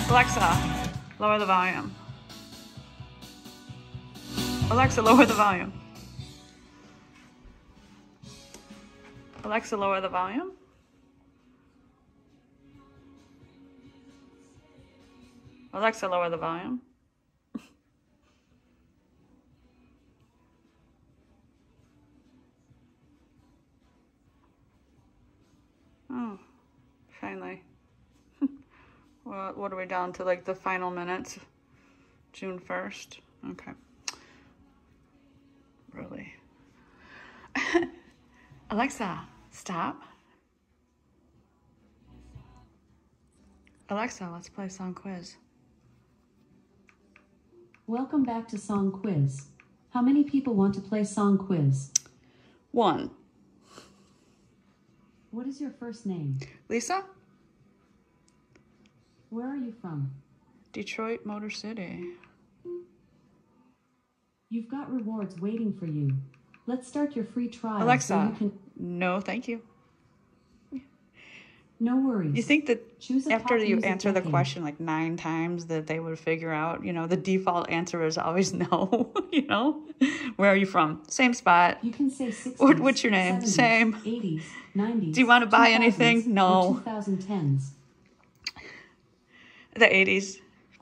Alexa, lower the volume. Alexa, lower the volume. Alexa, lower the volume. Alexa, lower the volume. Oh, finally. Well, what are we down to, like the final minutes? June 1st? Okay. Really? Alexa, stop. Alexa, let's play song quiz. Welcome back to Song Quiz. How many people want to play Song Quiz? 1. What is your first name? Lisa? Where are you from? Detroit, Motor City. You've got rewards waiting for you. Let's start your free trial. Alexa, so you can... no, thank you. No worries. You think that after you answer the decade. question like 9 times that they would figure out, you know, the default answer is always no, you know? Where are you from? Same spot. You can say 60s, What's your name? 70s, Same. 80s, 90s. Do you want to buy 2000s, anything? No. or 2010s. The 80s.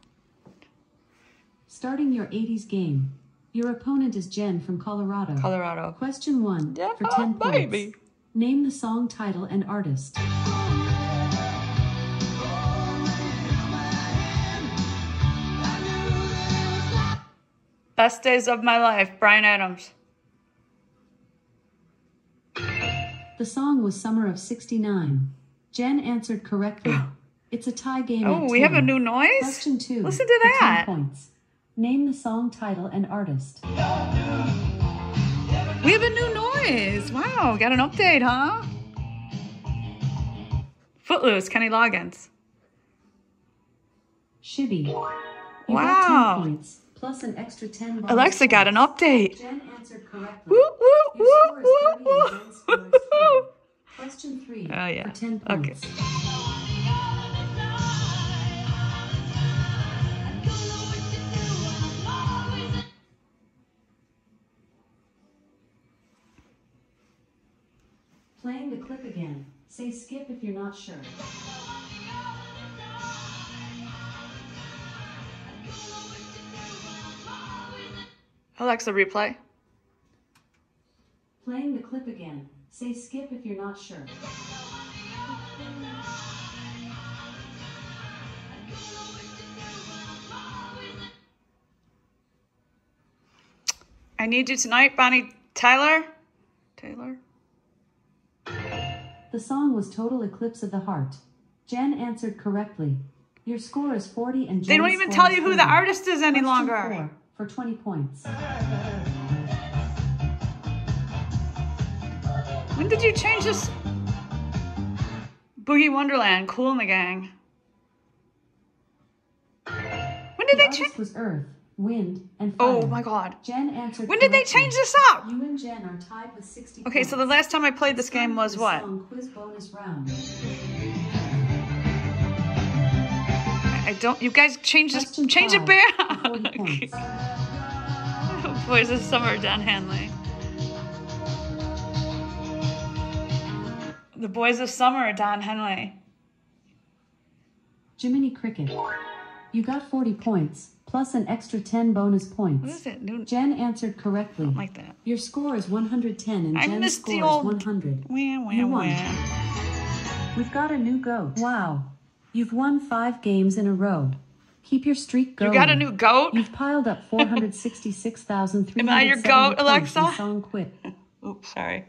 Starting your 80s game. Your opponent is Jen from Colorado. Colorado. Question 1 Yeah, for 10 baby. points. Name the song title and artist. Best Days of My Life, Bryan Adams. The song was Summer of '69. Jen answered correctly. It's a tie game. Oh, at we have 10. a new noise? Question 2. Listen to for that. 10 points. Name the song title and artist. We have a new noise. Wow, got an update, huh? Footloose, Kenny Loggins. Shibby. You Wow. got 10 points, plus an extra 10 bonus Alexa got an points. update. Jen answered correctly. Woo, woo, Your woo, score is 30 woo, and Jen's score is 20. woo. Question 3 Oh, yeah. for 10 Okay. points. Playing the clip again. Say skip if you're not sure. Alexa, replay. Playing the clip again. Say skip if you're not sure. I Need You Tonight, Bonnie Tyler. Taylor? The song was Total Eclipse of the Heart. Jen answered correctly. Your score is 40 and Jen's They don't even score tell is you who 30. the artist is any Question longer. 4 for 20 points. When did you change this? Boogie Wonderland, Kool and the Gang. When did The they change? artist was Earth, Wind, and Fire. Oh my God. Jen answered When did they correctly. change this up? You and Jen are tied with 60 Okay, points. so the last time I played this game was Time for the what? Song quiz bonus round. I don't, you guys change this, Question change it 5 back. for 40 points. Boys of Summer, Don Henley. The Boys of Summer, Don Henley. Jiminy Cricket. You got 40 points, plus an extra 10 bonus points. What is it? New, Jen answered correctly. like that. Your score is 110 and I Jen's missed the score old- is 100. Wah, You wah, won. wah. We've got a new goat. Wow. You've won 5 games in a row. Keep your streak going. You got a new goat? You've piled up 466,370 Am I your goat, points Alexa? in Song Quiz. Oops, sorry.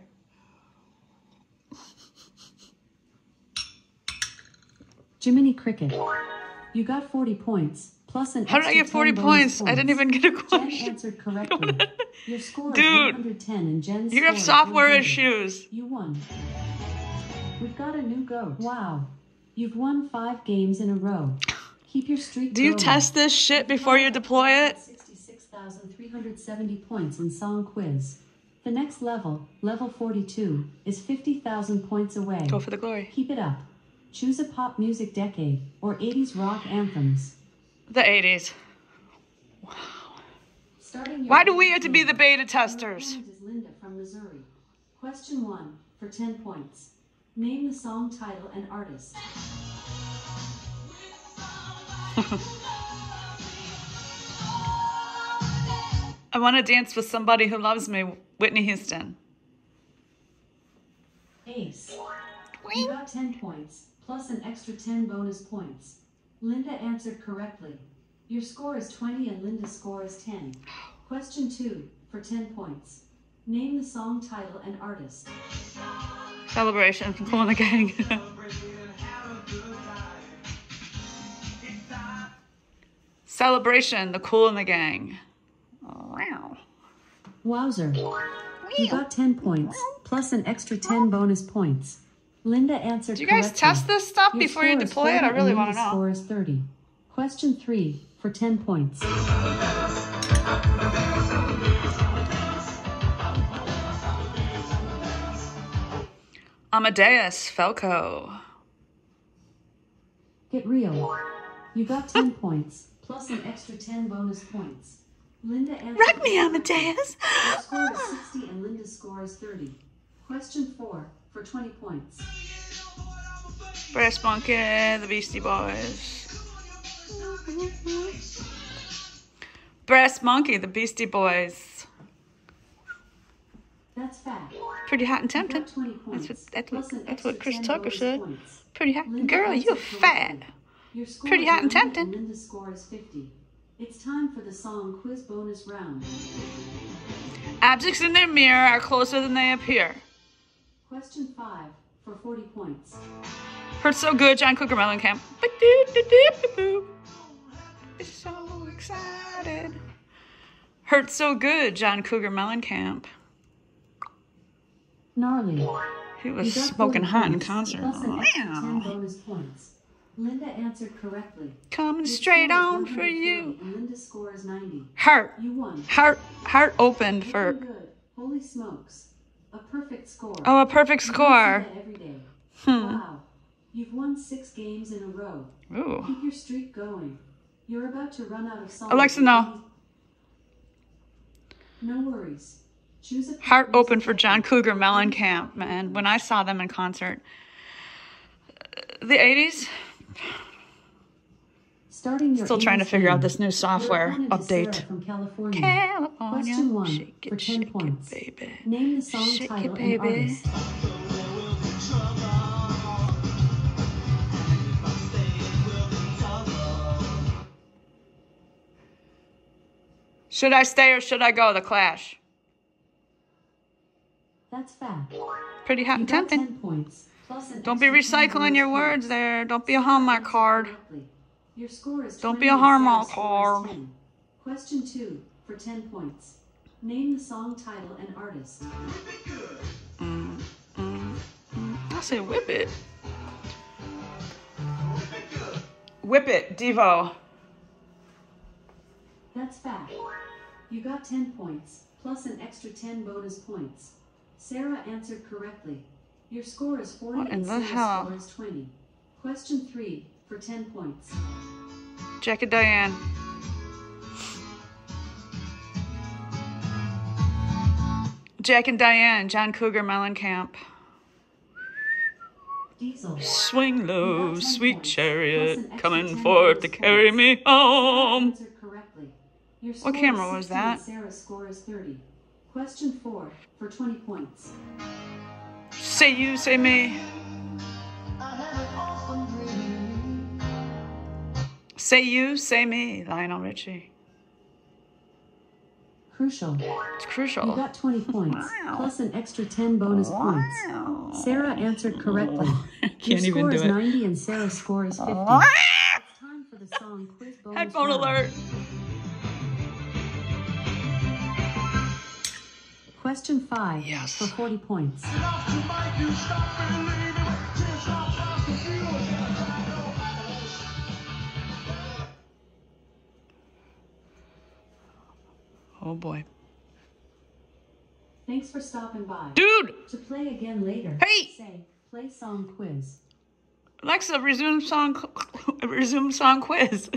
Jiminy Cricket. You got 40 points, plus an How did I extra get 40 10 bonus points? I didn't even get a Jen question. answered correctly. Your score is Dude. 110 and Jen's You score have is software 100. issues. You won. We've got a new goat. Wow. You've won 5 games in a row. Keep your streak Do you going. test this shit before you deploy it? 66,370 points in Song Quiz. The next level, level 42, is 50,000 points away. Go for the glory. Keep it up. Choose a pop music decade or 80s rock anthems. The 80s. Starting your Why do we game have to be the two. beta Your testers? opponent is Linda from Missouri. Question 1 for 10 points. Name the song title and artist. I want to dance with somebody who loves me, Whitney Houston. Ace. You got 10 points, plus an extra 10 bonus points. Linda answered correctly. Your score is 20 and Linda's score is 10. Question 2 for 10 points. Name the song title and artist. Celebration from Kool and the Gang. Celebration, the Kool and the Gang. Wow. Wowzer. You got 10 points, plus an extra 10 bonus points. Linda answered Do you guys correctly. test this stuff Your before you score is deploy it? I 40 really and want to Linda's know. score is 30. Question 3 for 10 points. Amadeus Falco. Get real. You got 10 points, plus an extra 10 bonus points. Linda answered Rock me, correctly. Amadeus. Your score is 60 and Linda's score is 30. Question 4 for 20 points. Brass Monkey, the Beastie Boys. Brass Monkey, the Beastie Boys. That's fact. Pretty hot and You tempting. got 20 points, plus an That's what extra Chris 10 Tucker bonus said. points. Pretty hot. Linda Girl, you answered fat. correctly. Your score Pretty is hot and 90 tempting. Linda's score is 50. It's time for the song quiz bonus round. Objects in their mirror are closer than they appear. Question 5 for 40 points. Hurt so good, John Cougar Mellencamp. It's so excited. Hurt so good, John Cougar Mellencamp. Gnarly. He You was got smoking 40 hot in points, concert. plus an extra 10 Wow. bonus points. Linda answered correctly. Coming Your straight score is on for 140 you. And Linda's score is 90. Heart. You won. Heart opened Looking for. good. Holy smokes. A perfect score. Oh, a perfect You don't score. see that every day. Hmm. Wow. You've won 6 games in a row. Ooh. Keep your streak going. You're about to run out of songs. Alexa, no. No worries. Choose a Heart music open for John decade. Cougar Mellencamp, man. When I saw them in concert. The 80s? Starting your Still trying to 80s figure out game. this new Your software opponent is Sarah update. from California. California. Question 1 Shake for it, 10 shake points. it, baby. Name the song Shake it, title and baby. artist. Should I stay or should I go? The Clash. That's fact. Pretty hot You and got tempting. 10 points, plus an Don't be extra 10 recycling your bonus words points. there. Don't be a Sarah Hallmark answered card. correctly. Your score is Don't 20 be a and Hallmark Sarah's score is card. 10. Question 2 for 10 points. Name the song title and artist. I say whip it. Whip it, Devo. That's fact. You got 10 points, plus an extra 10 bonus points. Sarah answered correctly. Your score is 40 What in and the Sarah's hell? score is 20. Question 3 for 10 points. Jack and Diane. Jack and Diane, John Cougar Mellencamp. Diesel. Swing low, You got 10 sweet points, plus chariot, an extra coming 10 forth to bonus carry points. me Sarah home. answered correctly. Your score What camera is was 60 and that? Sarah's score is 30. Question 4 for 20 points. Say you, say me. Say you, say me, Lionel Richie. Crucial. It's crucial. You got 20 points, Wow. plus an extra 10 bonus points. Wow. Sarah answered correctly. I Your can't score even do is it. 90 and Sarah's score is 50. Ah! It's time for the song quiz bonus Headphone round. alert. Question 5 Yes. for 40 points. Oh boy. Thanks for stopping by. Dude! To play again later, Hey! say play song quiz. Alexa, resume song quiz.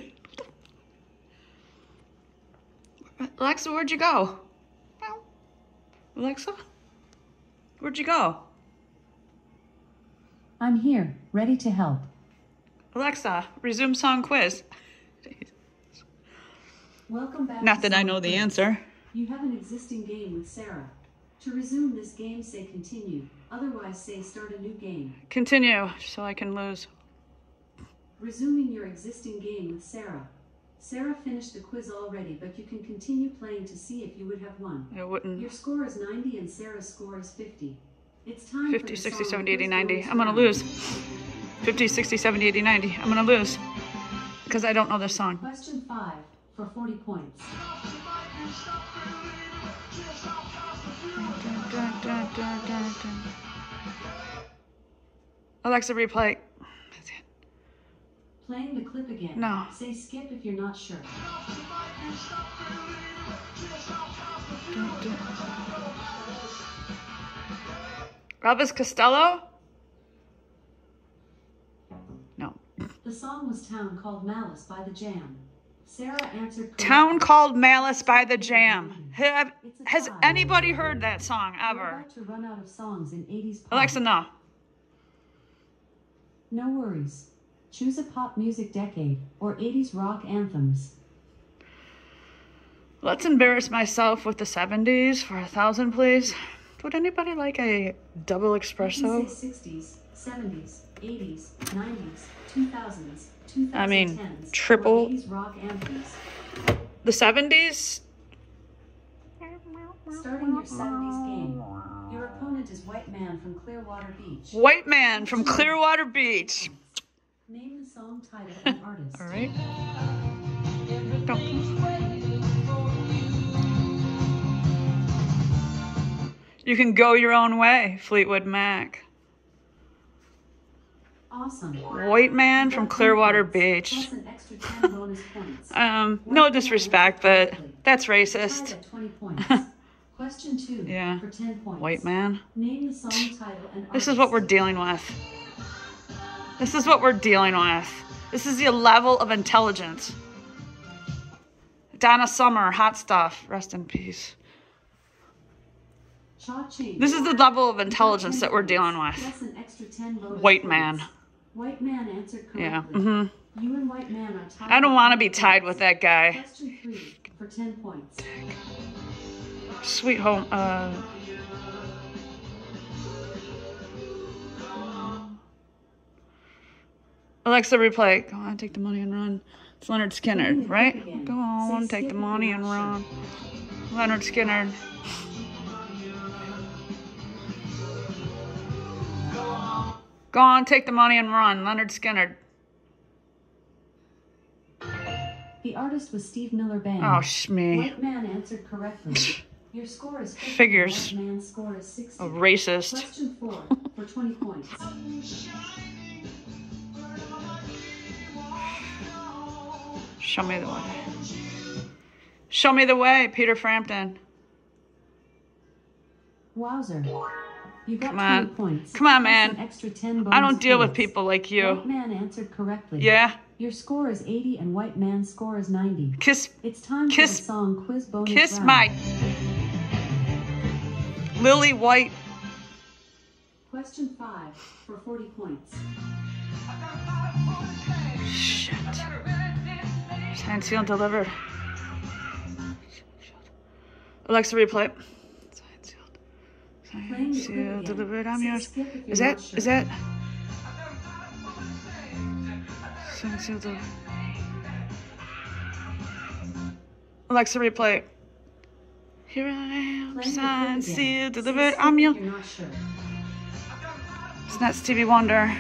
Alexa, where'd you go? Alexa, where'd you go? I'm here, ready to help. Alexa, resume song quiz. Welcome back. Not to that I Song know the Quiz. answer. You have an existing game with Sarah. To resume this game, say continue. Otherwise, say start a new game. Continue, so I can lose. Resuming your existing game with Sarah. Sarah finished the quiz already, but you can continue playing to see if you would have won. It wouldn't. Your score is 90 and Sarah's score is 50. It's time 50, for the 60, song 70, 80, quiz 90. bonus I'm gonna round. lose. 50, 60, 70, 80, 90. I'm gonna lose. Because I don't know this song. Question 5 for 40 points. Alexa, replay. Playing the clip again. No. Say skip if you're not sure. Elvis Costello? No. The song was Town Called Malice by The Jam. Sarah answered correctly. Town Called Malice by The Jam. It's a Has tie. anybody heard that song We're ever? about to run out of songs in 80s pop. Alexa, no. No worries. Choose a pop music decade or 80s rock anthems. Let's embarrass myself with the 70s for 1,000, please. Would anybody like a double You can espresso? say 60s, 70s, 80s, 90s, 2000s, 2010s. I mean, or triple. 80s rock anthems. The 70s? Starting your 70s game. Your opponent is White Man from Clearwater Beach. White Man from Clearwater Beach. Name the song title and artist. All right. Don't. You can go your own way, Fleetwood Mac. Awesome. White Man from Clearwater Beach. Plus an extra 10 bonus points. No disrespect, but that's Tied racist. at 20 points. Question 2 Yeah. for 10 points. White man. Name the song title and artist. This is what we're dealing with. This is what we're dealing with. This is the level of intelligence. Donna Summer, hot stuff. Rest in peace. Cha-ching. This is the level of intelligence that we're dealing with. Plus an extra 10 bonus White points. man. White Man answered correctly. Yeah. You and White Man are tied. I don't with want to 10 be tied points. with that guy. Question 3 for 10 points. Sweet home. Alexa, replay. Go on, take the money and run. It's Leonard Skinner, right? Go on, take the money and run. Leonard Skinner. Go on, take the money and run. Leonard Skinner. The artist was Steve Miller Band. Oh, me. White Man answered correctly. Your score is 50. Figures. White Man's score is 60. A racist. Question 4 for 20 points. Show me the way. Show me the way, Peter Frampton. Wowzer. You got Come on. 20 points. Come on, plus man. An extra 10 I don't bonus deal with points. people like you. White Man answered correctly. Yeah? Your score is 80 and White Man's score is 90. Kiss It's time Kiss- for the song quiz bonus kiss round. my Lily White. Question 5 for 40 points. Shit. Signed, sealed, delivered. Alexa, replay. Signed, sealed. Playing Signed, the clip sealed, again. delivered. I'm Say yours. skip if you're Is not that? sure. Is that? Signed, sealed, delivered. Alexa, replay. Here I am. Playing the clip Signed, again. sealed, Say delivered. skip I'm if yours. you're not sure. It's not Stevie Wonder.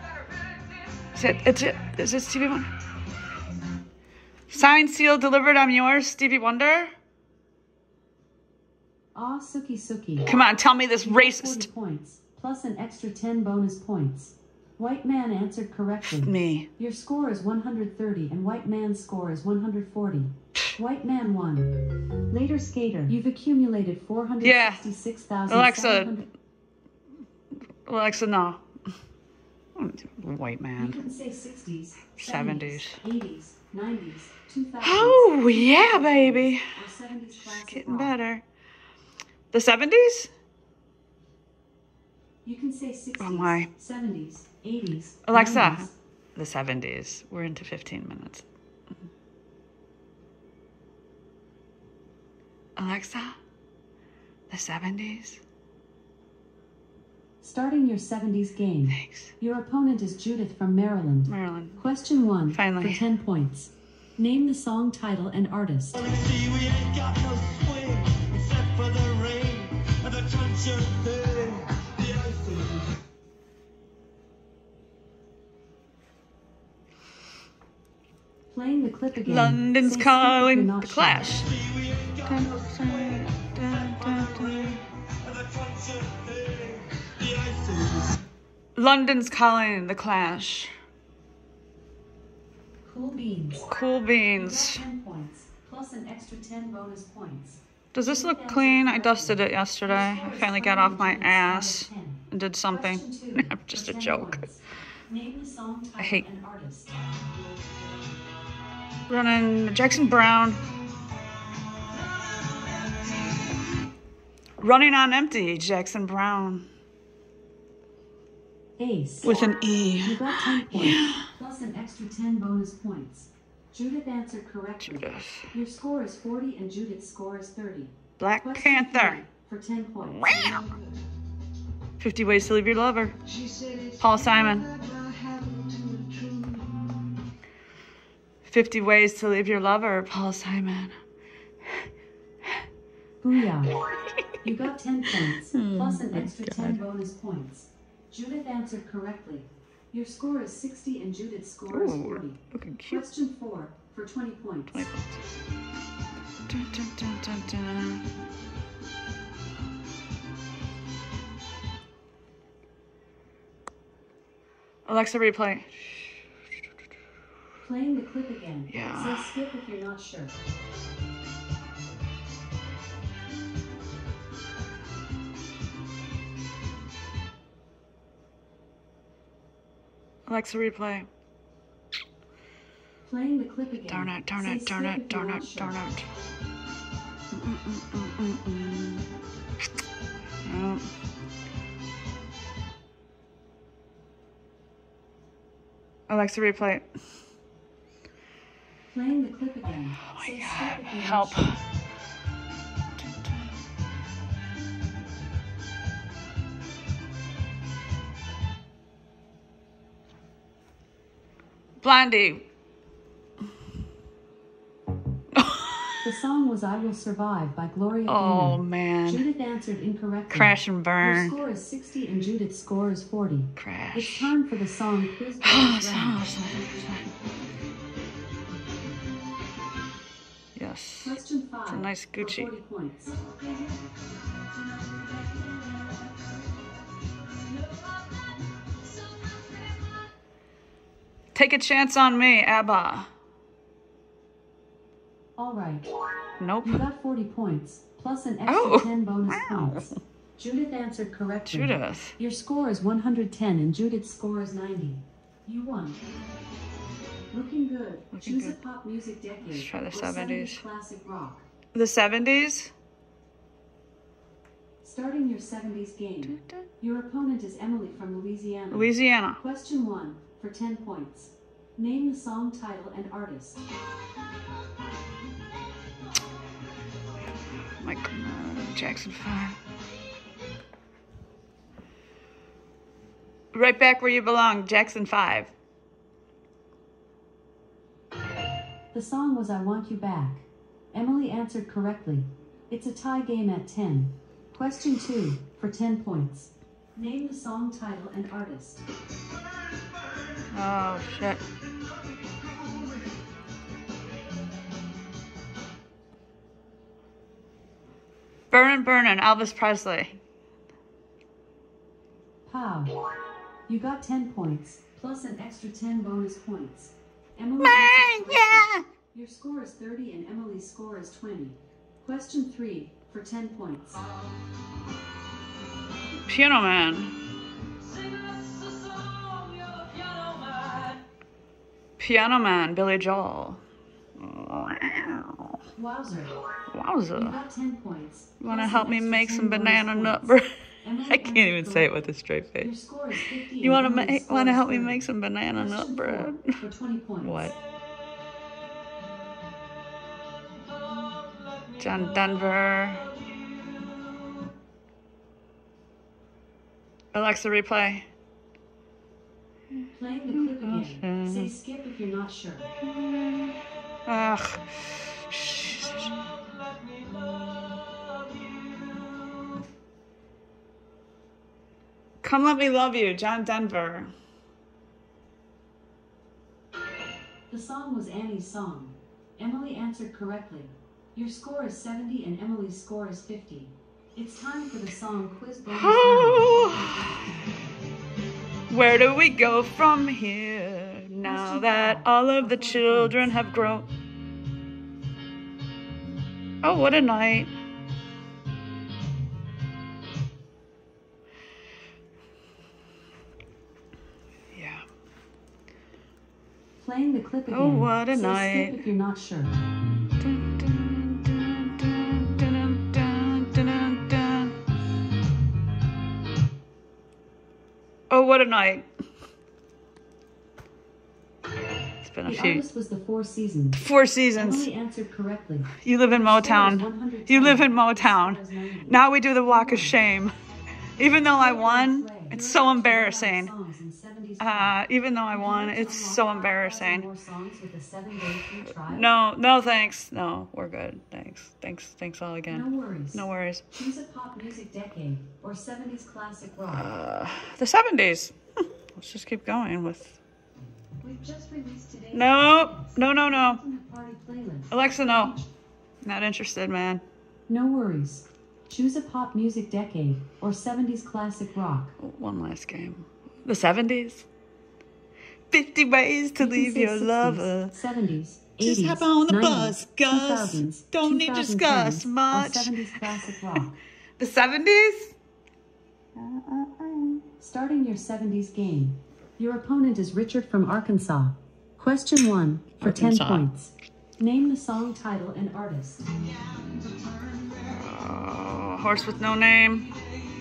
Is it Stevie Wonder? Signed, sealed, delivered, I'm yours, Stevie Wonder? Ah, Sookie Sookie. Come on, tell me this You got 40 racist. points, plus an extra 10 bonus points. White Man answered correctly. Me. Your score is 130 and White Man's score is 140. White Man won. Later, Skater, you've accumulated 466,000. Alexa. Alexa, no. White You man. can say 60s, 70s. 80s, 90s, 2000s. Oh, yeah, baby. Or 70s classic Getting rock. better. The 70s? You can say 60s, Oh, my. 70s, 80s, Alexa, 90s. the 70s. We're into 15 minutes. Alexa, the 70s. Starting your 70s game. Thanks. Your opponent is Judith from Maryland. Maryland. Question 1 Finally. for 10 points. Name the song title and artist. See, we ain't got no swing except for the rain and the crunch of hay. The ice is Playing the clip again. London's Say skip if you're calling. not The sure. Clash. see, we ain't got no swing except for the rain and the crunch of hay. The ice is London's calling. The Clash. Cool Beans. Cool You got beans. 10 points, plus an extra 10 bonus points. Does this look clean? I dusted it yesterday. I finally got off my ass and did something. Question 2 Just for a 10 joke. points. Name the song title I hate- and artist. Running Jackson Brown. Running on Empty, Jackson Brown. Ace. With an E. You got 10 points, plus an extra 10 bonus points. Judith answered correctly. Judith. Your score is 40 and Judith's score is 30. Black Question Panther. 3 for 10 points. Wow. 50 Ways to Leave Your Lover. Paul Simon. 50 Ways to Leave Your Lover, Paul Simon. Booyah. You got 10 points, Hmm, plus an extra 10 bonus points. Judith answered correctly. Your score is 60 and Judith's score is 40. Ooh, looking cute. Question 4 for 20 points. 20 points. Dun, dun, dun, dun, dun. Alexa, replay. Playing the clip again. Yeah. Say skip if you're not sure. Alexa, replay. Playing the clip again. Darn it, darn Say it, darn skip it, if you're darn not it, sure. darn it. No. Alexa, replay. Playing the clip again. Oh my Say God, skip if you're help. not sure. Blondie. The song was I Will Survive by Gloria Oh, Gaynor. man. Judith answered incorrectly. Crash and Your burn. score is 60 and Judith's score is 40. It's Crash. time for the song Quiz Oh, Boys Round. Yes. Question 5 It's a nice for Gucci. 40 points. Take a Chance on Me, ABBA. All right. Nope. You got 40 points, plus an extra Oh, 10 bonus wow. points. Judith answered correctly. Judith. Your score is 110 and Judith's score is 90. You won. Looking good. Looking Choose good. a pop music decade. Let's try the or 70s. classic rock. The 70s? Starting your 70s game. Your opponent is Emily from Louisiana. Louisiana. Question 1 for 10 points. Name the song title and artist. Michael Jackson 5. Right back where you belong, Jackson 5. The song was I Want You Back. Emily answered correctly. It's a tie game at 10. Question 2 for 10 points. Name the song title and artist. Oh, shit. Burnin' Burnin', Elvis Presley. Pow. You got 10 points, plus an extra 10 bonus points. Emily Man, answered correctly. yeah. Your score is 30 and Emily's score is 20. Question 3 for 10 points. Piano Man. Piano Man, Billy Joel. Wowzer. You Wowza. got 10 points. You want to plus help an me extra make 10 some bonus banana points. nut bread? Emily I can't even answered say it with a correctly. straight Your face. score is 50 You and want Emily's score to is help me 30. make some banana nut Question bread? 4 for 20 points. What? John Denver. Alexa, replay. Playing the clip again. Say skip if you're not sure. Ugh. Come Let Me Love You, John Denver. The song was Annie's song. Emily answered correctly. Your score is 70 and Emily's score is 50. It's time for the song quiz bonus round. Where do we go from here now that all of the children have grown? Oh, what a night. Yeah. Playing the clip again. Oh, what a Say night. skip if you're not sure. Dun, dun, dun, dun, dun, dun, dun, dun. Oh, what a night. It's been a The few. artist was the Four Seasons. 4 seasons. Emily answered correctly. You live in Your score is Motown. 110. You live in Your score Motown. is 90. Now we do the walk of shame. Even though I won, it's so embarrassing. Even though I won, it's so embarrassing. No, no thanks. No, we're good. Thanks all No again. worries. No worries. Choose a pop music decade or 70s classic rock. The 70s. Let's just keep going with... We've just released today's No, no, no, no. Ultimate Party playlist. Alexa, no. Not interested, man. No worries. Choose a pop music decade or 70s classic rock. One last game. The 70s? 50 ways to You can leave say your 60s, lover. 70s, 80s, Just hop on the 90s, bus, Gus. 2000s, Don't need to discuss 2010s, much. Or 70s classic rock. The 70s? Starting your 70s game. Your opponent is Richard from Arkansas. Question 1 for 10 Arkansas. points. Name the song title and artist. Horse with no name.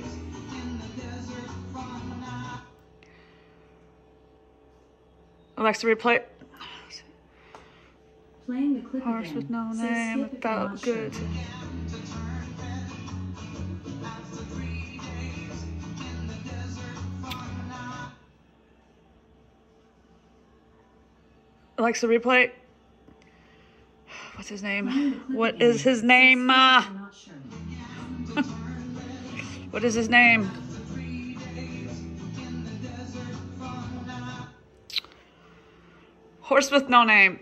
Alexa, replay. Playing the clip Horse again. with no Say name. skip if you're Felt not sure. good. Alexa, replay. What's his name? What is his name? If you're not sure. What is his name? Horse with no name.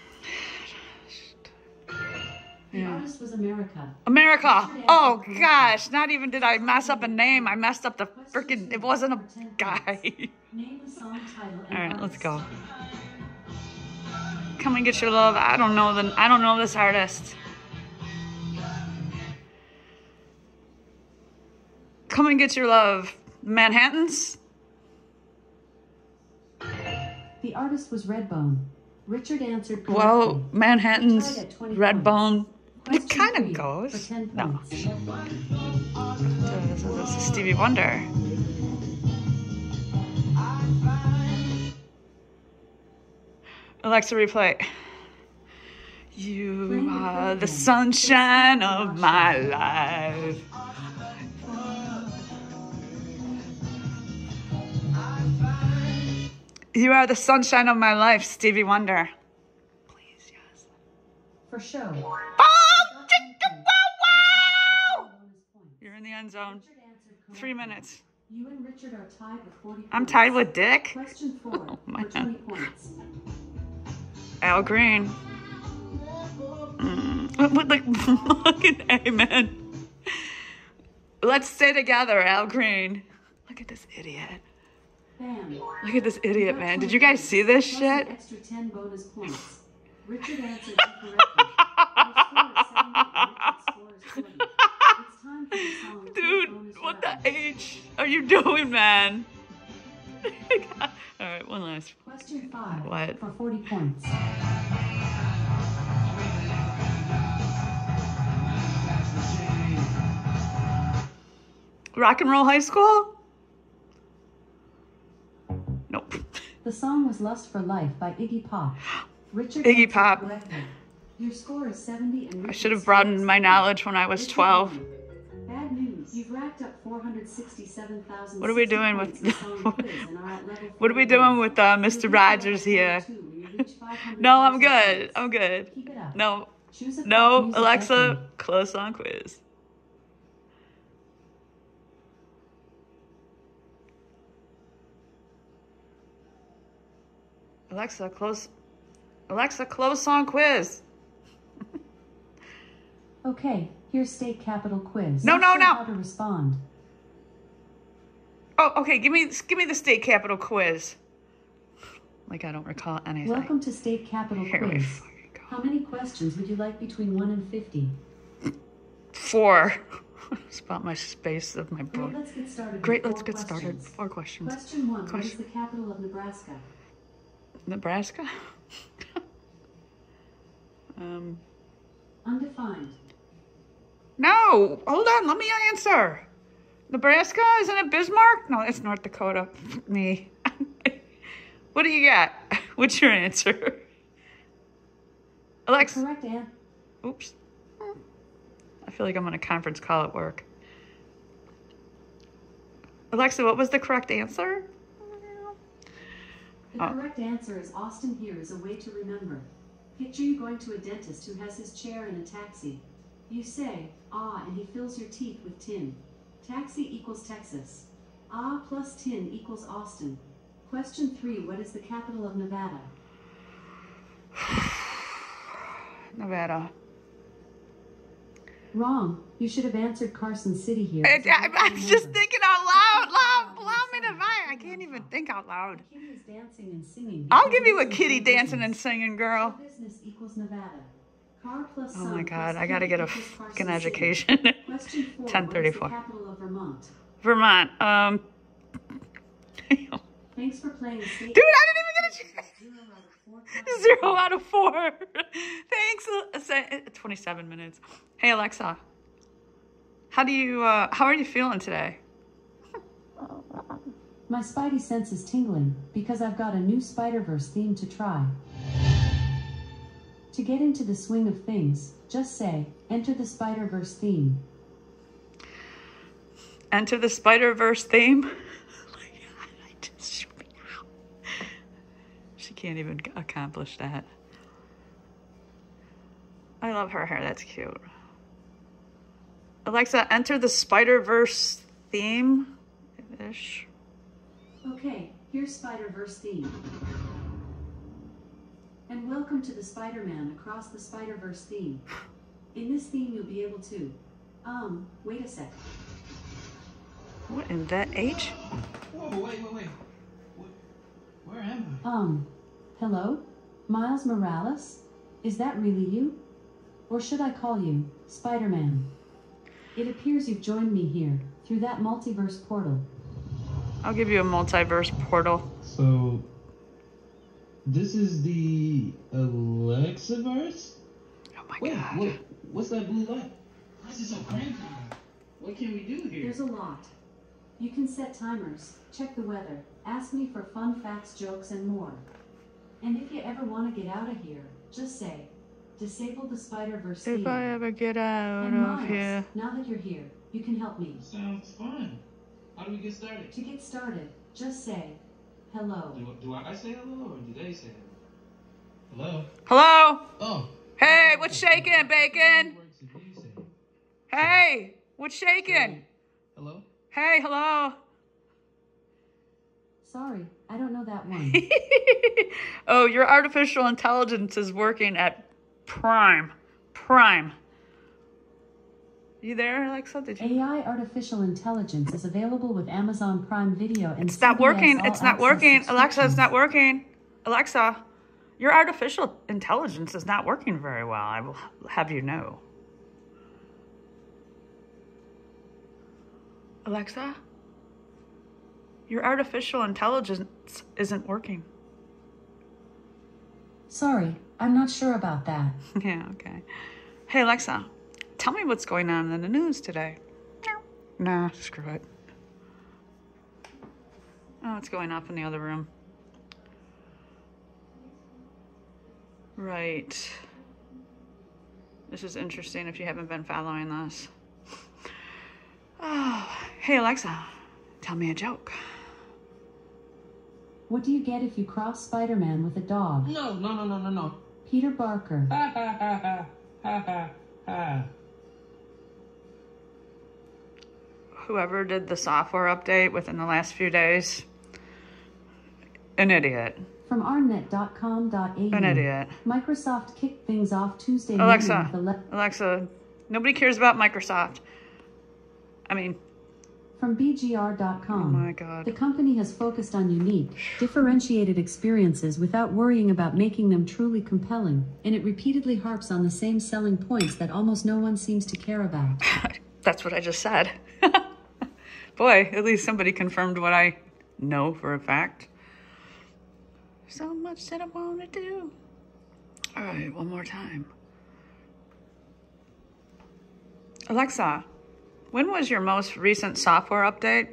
The artist was America. America. Oh gosh, not even did I mess up a name. I messed up the freaking, it wasn't a guy. Name the song title and All right, let's artist. go. Come and get your love. I don't know this artist. Come and get your love. Manhattans? The artist was Redbone. Richard answered correctly. Well, Manhattan's Tied at 20 Redbone. It Question kind 3 of goes. For 10 No. points. This is Stevie Wonder. Alexa, replay. You are the sunshine of my life. You are the sunshine of my life, Stevie Wonder. Please, yes. For show. Oh, wow! You're in the end zone. Richard answered correctly. 3 minutes. You and Richard are tied with 40 points. I'm tied with Dick. Question 4 Oh, for man. 20 points. Al Green. With like fucking amen. Let's stay together, Al Green. Look at this idiot. Bam. Look at this idiot, man. Did you guys see this Plus shit? an extra 10 bonus points. Richard answered incorrectly. Your score is 70 and Richard's score is 40. It's time for the song. Dude, bonus what round. the H are you doing, man? All right, one last. Question 5 What? for 40 points. Rock and Roll High School? Nope. The song was Lust for Life by Iggy Pop. Richard Iggy answered Pop. correctly. Your score is 70 and I Richard's should have score broadened is my 70. knowledge when I was Richard 12. won. Bad news. You've racked up 467,000. What are we doing with- What are we What doing with Mr. Rogers here? No, I'm good. I'm good. Keep it up. No, Choose a no, pop music Alexa, record. close on quiz. Alexa, close. Alexa, close song quiz. Okay, here's state capital quiz. No, Not no, sure no. How to respond? Oh, okay. Give me the state capital quiz. Like I don't recall anything. Welcome to state capital Here we quiz. fucking go. How many questions would you like between 1 and 50? 4. It's about my space of my book. Great, let's get started. Great, with let's 4 get started. questions. 4 questions. Question 1. What is Question- the capital of Nebraska? Nebraska? Undefined. No, hold on, let me answer. Nebraska, isn't it Bismarck? No, it's North Dakota. Me. What do you got? What's your answer? Alexa. Correct, Ann. Oops. I feel like I'm on a conference call at work. Alexa, what was the correct answer? The correct answer is Austin here is a way to remember. Picture you going to a dentist who has his chair in a taxi. You say, ah, and he fills your teeth with tin. Taxi equals Texas. Ah plus tin equals Austin. Question 3. What is the capital of Nevada? Nevada. Wrong. You should have answered Carson City here. I'm just thinking out loud. Allow me to buy. I can't even think out loud. Kitty is dancing and singing. I'll give you a kitty dancing and singing, girl. Business equals Nevada. Car plus Oh sun my plus God, I kitty gotta get a equals fucking Carson City. education. Question 4. 10:34. What is the capital of Vermont? Vermont. Dude, Thanks for playing state. I didn't even get a chance. 0 out of 4 questions. 0 out of 4. Thanks. 27 minutes. Hey Alexa, how are you feeling today? My spidey sense is tingling because I've got a new Spider-Verse theme to try. To get into the swing of things, just say, enter the Spider-Verse theme. Enter the Spider-Verse theme. Just show me now. She can't even accomplish that. I love her hair. That's cute. Alexa, enter the Spider-Verse theme-ish. Okay, here's Spider-Verse theme. And welcome to the Spider-Man Across the Spider-Verse theme. In this theme you'll be able to... wait a sec. What in that H? Whoa, wait. Where am I? Hello? Miles Morales? Is that really you? Or should I call you Spider-Man? It appears you've joined me here, through that multiverse portal. I'll give you a multiverse portal. So, this is the Alexiverse? Oh my Wait, God. what's that blue light? Why is it so crazy? What can we do here? There's a lot. You can set timers, check the weather, ask me for fun facts, jokes, and more. And if you ever want to get out of here, just say, disable the Spider-Verse theme. If I ever get out And of Miles, here. now that you're here, you can help me. Sounds fun. How do we get started? To get started, just say, hello. Do I say hello or do they say hello? Hello? Hello? Oh. Hey, what's shaking, Bacon? Works if you say Hey, what's shaking? hello? Hey, hello. Sorry, I don't know that one. Oh, your artificial intelligence is working at Prime. You there, Alexa? Did you? AI artificial intelligence is available with Amazon Prime Video and It's not CBS working. All It's not Access working. Alexa, it's not subscriptions. working. Alexa, your artificial intelligence is not working very well. I will have you know. Alexa? Your artificial intelligence isn't working. Sorry, I'm not sure about that. Yeah, okay. Hey, Alexa, tell me what's going on in the news today. Nah, screw it. Oh, it's going off in the other room. Right. This is interesting if you haven't been following this. Oh, hey, Alexa, tell me a joke. What do you get if you cross Spider-Man with a dog? No. Peter Barker. Ha ha ha ha ha ha ha. Whoever did the software update within the last few days, an idiot. From arnet.com.au. An idiot. Microsoft kicked things off Tuesday Alexa, morning with Alexa, nobody cares about Microsoft. I mean, From BGR.com. oh my God. The company has focused on unique, differentiated experiences without worrying about making them truly compelling, and it repeatedly harps on the same selling points that almost no one seems to care about. That's what I just said. Boy, at least somebody confirmed what I know for a fact. So much that I want to do. All right, one more time. Alexa, when was your most recent software update?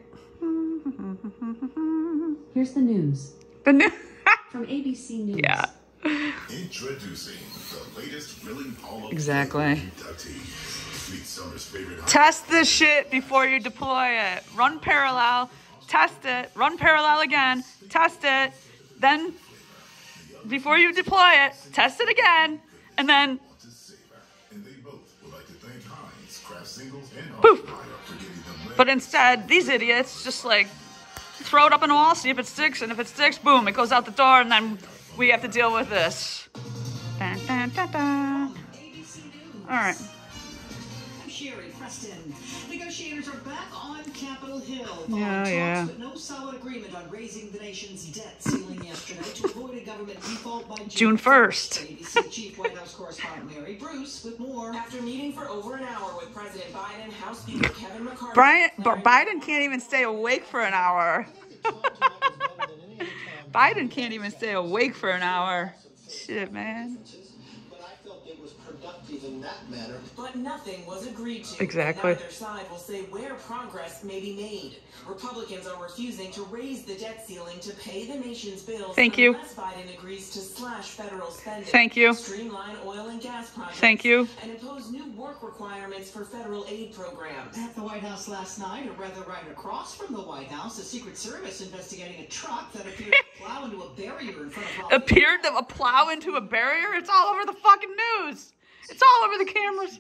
Here's the news. The new. From ABC News. Yeah. Introducing the latest grilling Hall of Exactly. Fame inductee. Meet Summer's favorite Test this shit before you deploy it. Run parallel, test it, run parallel again, test it, then before you deploy it, test it again, and then to savor. And they both would like to thank Heinz, Kraft Singles, and Poof. Osprey for giving them but instead, these idiots just like throw it up on the wall, see if it sticks, and if it sticks, boom, it goes out the door, and then we have to deal with this. Dun, dun, dun, dun. All right. I'm Sherry Preston. Negotiators are back on Capitol Hill. Yeah, following yeah. talks, but no solid agreement on raising the nation's debt ceiling yesterday to avoid a government default by June 1st. ABC Chief White House correspondent Mary Bruce with more. After meeting for over an hour with President Biden, House Speaker Kevin McCarthy. Biden can't even stay awake for an hour. Biden can't even stay awake for an hour. Shit, man. But I felt it was productive in that manner. But nothing was agreed to. Exactly. Neither side will say where progress may be made. Republicans are refusing to raise the debt ceiling to pay the nation's bills. Thank you. Unless Biden agrees to slash federal spending. Thank you. Streamline oil and gas projects. Thank you. And impose new work requirements for federal aid programs. At the White House last night, or rather right across from the White House, the Secret Service investigating a truck that appeared to plow into a barrier in front of Appeared to plow into a barrier? It's all over the fucking news. It's all over the cameras.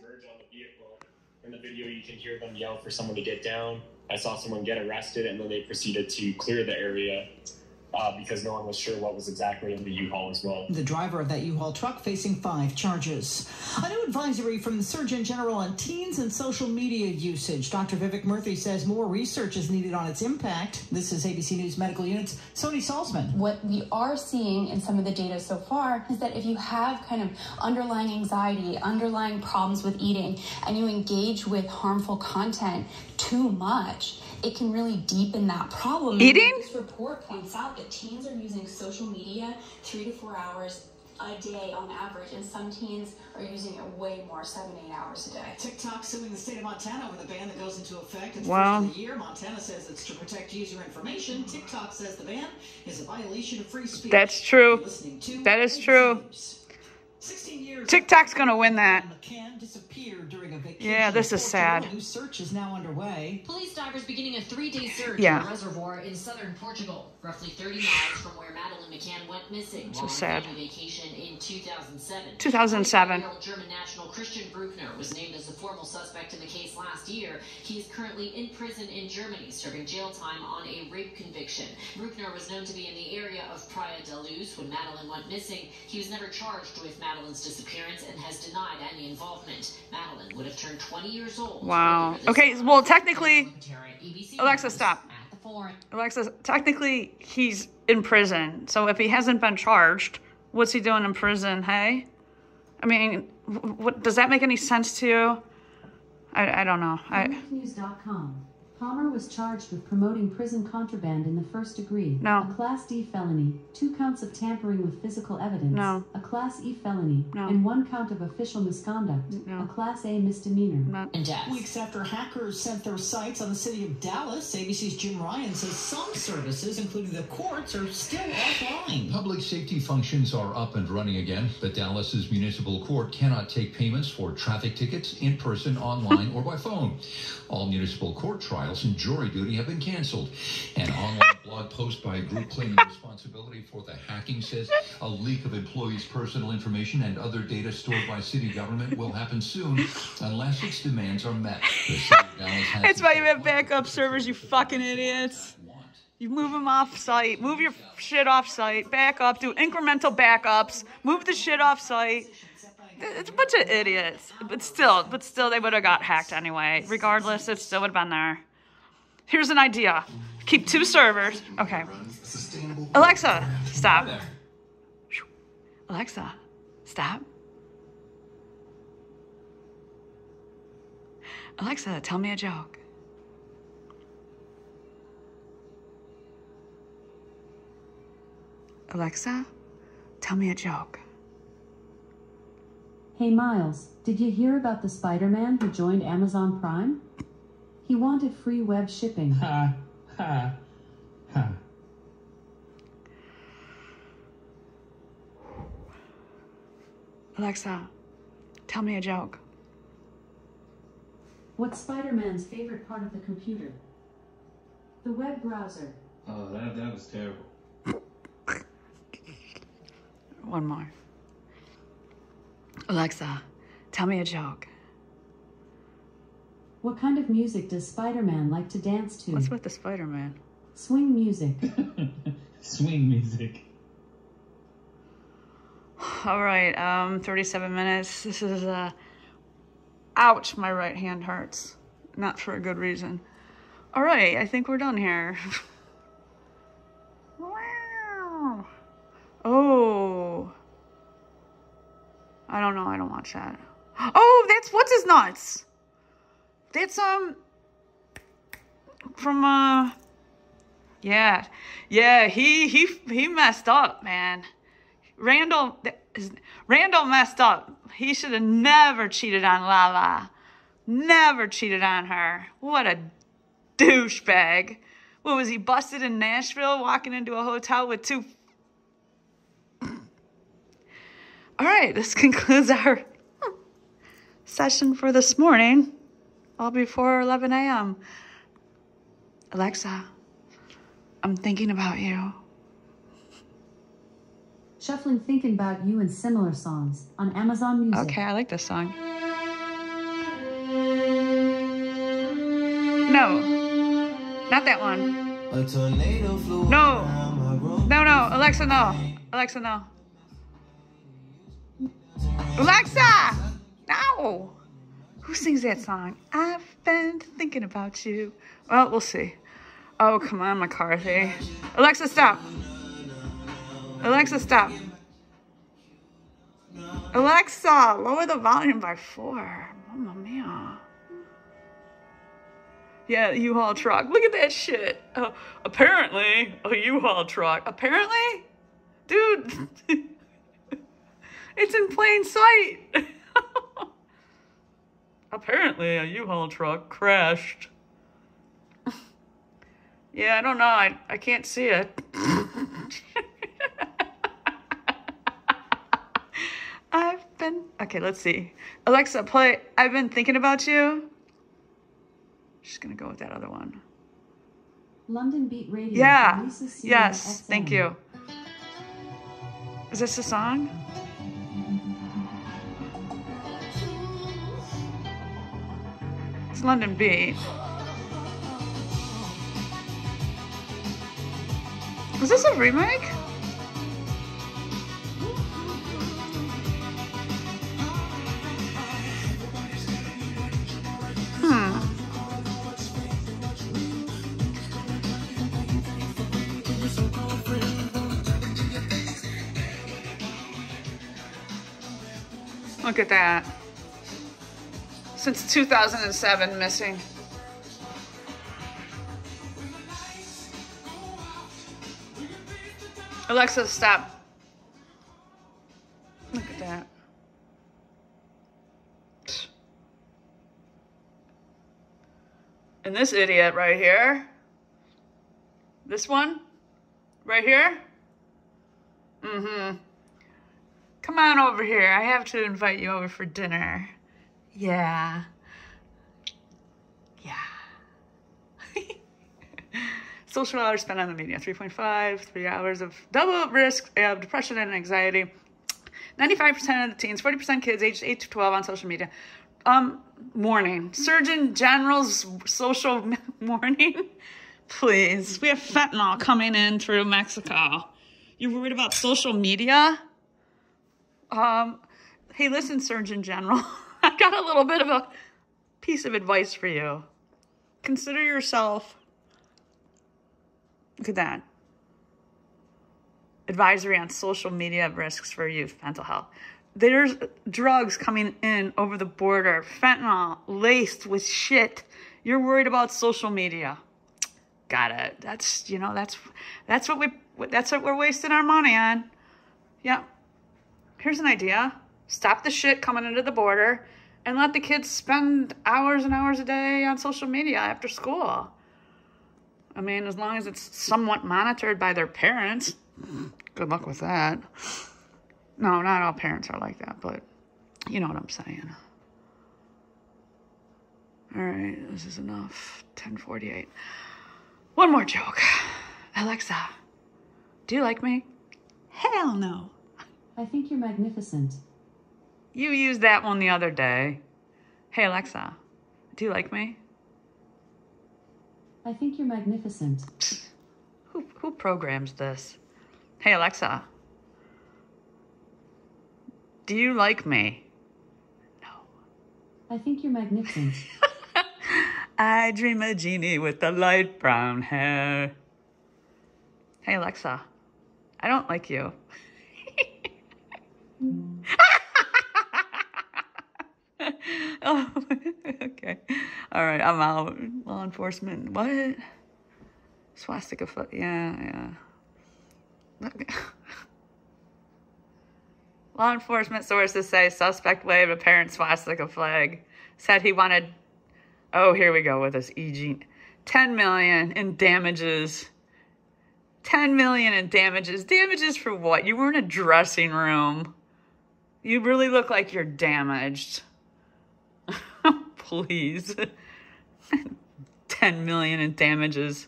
In the video, you can hear them yell for someone to get down. I saw someone get arrested, and then they proceeded to clear the area because no one was sure what was exactly in the U-Haul as well. The driver of that U-Haul truck facing 5 charges. A new advisory from the Surgeon General on teens and social media usage. Dr. Vivek Murthy says more research is needed on its impact. This is ABC News Medical Unit's Sony Salzman. What we are seeing in some of the data so far is that if you have kind of underlying anxiety, underlying problems with eating, and you engage with harmful content too much, it can really deepen that problem. Eating? This report points out that teens are using social media 3 to 4 hours a day on average, and some teens are using it way more, 7-8 hours a day. TikTok suing the state of Montana over the ban that goes into effect at the Wow. first of the year. Montana says it's to protect user information. TikTok says the ban is a violation of free speech. That's true. Listening to That is ABC true. News. 16 years TikTok's gonna win that. McCann disappeared during a vacation. Yeah, this is sad. A new search is now underway. Police divers beginning a 3-day search Yeah. in a reservoir in southern Portugal, roughly 30 miles from where Madeline McCann went missing So while on sad. family vacation in 2007. 2007. 25-year-old German national Christian Bruckner was named as the formal suspect in the case last year. He is currently in prison in Germany, serving jail time on a rape conviction. Bruckner was known to be in the area of Praia da Luz when Madeline went missing. He was never charged with Madeline's disappearance and has denied any involvement. Madeline would have turned 20 years old. Wow. earlier this Okay, month. well, technically, ABC Alexa, News stop. at the Forum. Alexa, technically, he's in prison. So if he hasn't been charged, what's he doing in prison, hey? I mean, what does that make any sense to you? I don't know. News.com. Palmer was charged with promoting prison contraband in the first degree. No. A Class D felony, 2 counts of tampering with physical evidence. No. A Class E felony, No. and 1 count of official misconduct. No. A Class A misdemeanor. Not. And death. Weeks after hackers sent their sights on the city of Dallas, ABC's Jim Ryan says some services, including the courts, are still offline. Public safety functions are up and running again, but Dallas's municipal court cannot take payments for traffic tickets in person, online, or by phone. All municipal court trials and jury duty have been canceled. An online blog post by a group claiming responsibility for the hacking says a leak of employees' personal information and other data stored by city government will happen soon unless its demands are met. The city of Dallas has That's why you have backup servers, you fucking idiots. You move them off site, move your shit off site, back up, do incremental backups, move the shit off site. It's a bunch of idiots. But still, they would have got hacked anyway. Regardless, it still would have been there. Here's an idea. Keep 2 servers. Okay. Alexa, stop. Alexa, stop. Alexa, tell me a joke. Alexa, tell me a joke. Hey Miles, did you hear about the Spider-Man who joined Amazon Prime? He wanted free web shipping. Ha, ha, ha. Alexa, tell me a joke. What's Spider-Man's favorite part of the computer? The web browser. Oh, that was terrible. One more. Alexa, tell me a joke. What kind of music does Spider-Man like to dance to? What's with the Spider-Man? Swing music. Swing music. All right, 37 minutes. This is, ouch, my right hand hurts. Not for a good reason. All right, I think we're done here. Wow. Oh. I don't know, I don't watch that. Oh, that's what's his nuts. That's, from, yeah, he messed up, man. Randall messed up. He should have never cheated on Lala. Never cheated on her. What a douchebag. What was he, busted in Nashville, walking into a hotel with 2... All right, this concludes our session for this morning, all before 11 a.m. Alexa, I'm thinking about you. Shuffling Thinking About You and Similar Songs on Amazon Music. Okay, I like this song. No, not that one. A tornado flew No, around my room. no, Alexa, no. Alexa, no. Alexa, no. Who sings that song? I've been thinking about you. Well, we'll see. Oh, come on, McCarthy. Alexa, stop. Alexa, stop. Alexa, lower the volume by 4. Mamma mia. Yeah, U-Haul truck. Look at that shit. Apparently, a U-Haul truck. Apparently? Dude, it's in plain sight. Apparently, a U-Haul truck crashed. Yeah, I don't know. I can't see it. Okay, let's see. Alexa, play I've Been Thinking About You. Just gonna go with that other one. London Beat Radio. Yeah. by Lisa Sierra Yes. FM. Thank you. Is this the song? It's London Beat. Is this a remake? Look at that. Since 2007, missing. Alexa, stop. Look at that. And this idiot right here. This one? Right here? Mm-hmm. Come on over here. I have to invite you over for dinner. Yeah. Yeah. Social hours spent on the media, 3.5, 3 hours of double risk of depression and anxiety. 95% of the teens, 40% kids aged 8 to 12 on social media. Morning. Surgeon General's social morning. Please. We have fentanyl coming in through Mexico. You're worried about social media? Hey, listen, Surgeon General. I got a little bit of a piece of advice for you. Consider yourself... Look at that. Advisory on social media risks for youth mental health. There's drugs coming in over the border, fentanyl laced with shit. You're worried about social media. Got it. That's, you know, that's what we're wasting our money on. Yeah. Here's an idea. Stop the shit coming into the border and let the kids spend hours and hours a day on social media after school. I mean, as long as it's somewhat monitored by their parents. Good luck with that. No, not all parents are like that, but you know what I'm saying. All right, this is enough. 10:48. One more joke. Alexa, do you like me? Hell no. I think you're magnificent. You used that one the other day. Hey, Alexa, do you like me? I think you're magnificent. Who programs this? Hey, Alexa, do you like me? No. I think you're magnificent. I dream a genie with the light brown hair. Hey, Alexa, I don't like you. Oh, okay. All right, I'm out. Law enforcement. What? Swastika foot. Yeah. Law enforcement sources say suspect waved a parent swastika flag. Said he wanted... Oh, here we go with this EG. 10 million in damages. 10 million in damages. Damages for what? You were in a dressing room. You really look like you're damaged. Please. 10 million in damages.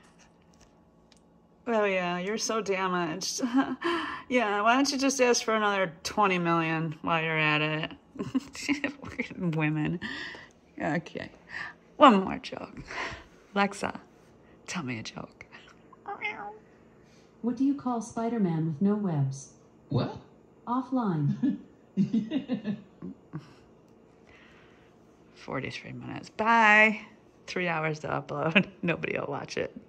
Oh yeah, you're so damaged. Yeah, why don't you just ask for another 20 million while you're at it? Women. Okay. One more joke. Alexa, tell me a joke. What do you call Spider-Man with no webs? What? Offline. 43 minutes. Bye. 3 hours to upload. Nobody will watch it.